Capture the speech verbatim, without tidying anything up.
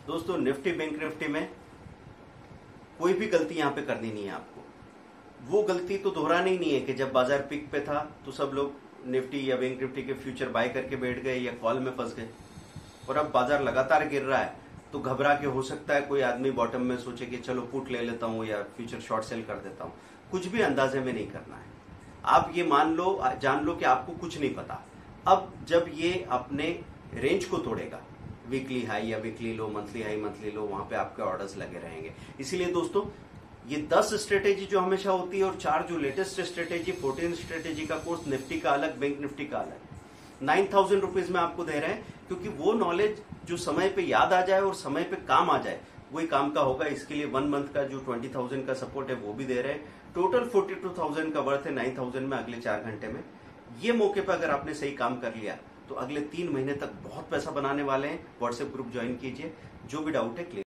दोस्तों Nifty bank Nifty में कोई भी गलती यहां पे करनी नहीं है आपको। वो गलती तो दोहरानी ही नहीं है कि जब बाजार पिक पे था तो सब लोग निफ्टी या बैंक निफ्टी के फ्यूचर बाय करके बैठ गए या कॉल में फंस गए, और अब बाजार लगातार गिर रहा है तो घबरा के हो सकता है कोई आदमी बॉटम में सोचे कि चलो पुट ले लेता हूं या फ्यूचर शॉर्ट सेल कर देता हूं। कुछ भी अंदाजे में नहीं करना है। आप ये मान लो, जान लो कि आपको कुछ नहीं पता। अब जब ये अपने रेंज को तोड़ेगा, वीकली हाई या weekly low, monthly high monthly low, वहां पे आपके ऑर्डर्स लगे रहेंगे। इसीलिए दोस्तों ये दस स्ट्रेटेजी जो हमेशा होती है और चार जो लेटेस्ट स्ट्रेटेजी, फोर्टीन स्ट्रेटेजी का कोर्स निफ्टी का अलग, बैंक निफ्टी का अलग, नाइन थाउजेंड रुपीज में आपको दे रहे हैं, क्योंकि वो नॉलेज जो समय पे याद आ जाए और समय पे काम आ जाए वही काम का होगा। इसके लिए वन मंथ का जो ट्वेंटी थाउजेंड का सपोर्ट है वो भी दे रहे हैं। टोटल फोर्टी टू थाउजेंड का वर्थ है नाइन थाउजेंड में अगले चार घंटे में। ये मौके पर अगर आपने सही काम कर लिया तो अगले तीन महीने तक बहुत पैसा बनाने वाले हैं। व्हाट्सएप ग्रुप ज्वाइन कीजिए, जो भी डाउट है क्लियर